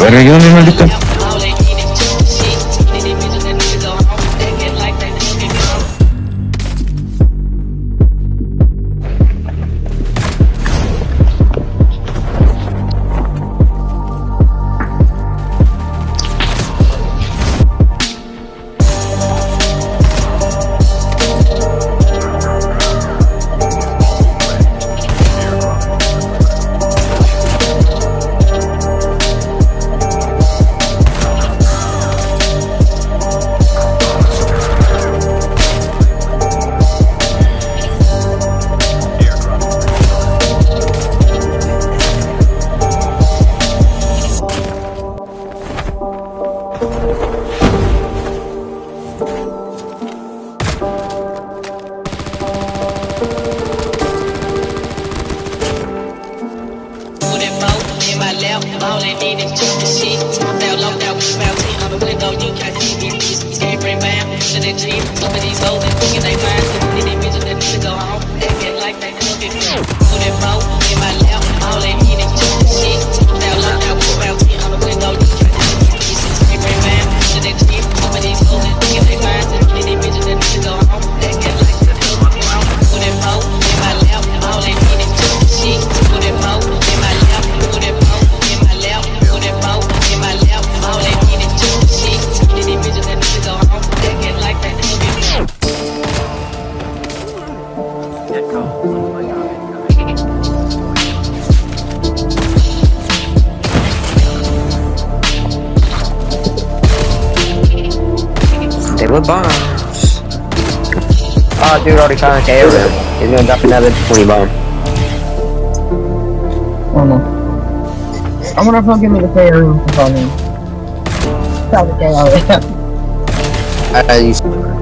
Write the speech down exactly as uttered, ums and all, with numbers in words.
Rayone, maldito. All they need is just the shit. Down low, down with fountain on the window, you can't see me. Can't bring back to the G. Some of these hoes, they thinking they fine. Some of these bitches that need to go home. They get like they never get through. Put that boat in my lap. All they need is just the shit. Down low, down with fountain on the window, you can't see me. Can't bring back to the G. Some of these hoes, they thinking they fine. Some of these bitches that need to go home. They get like they never get through. Put that boat in my lap. All they need is just the shit. Put that boat in my lap. Put that boat. All they need is just the shit. These bitches that need to go home. They get like they never get through. They were bombs. Oh, dude already found a K O him. He's gonna drop another twenty bomb. Oh no. I'm gonna fucking make a K O room for me. Stop the K O. I, I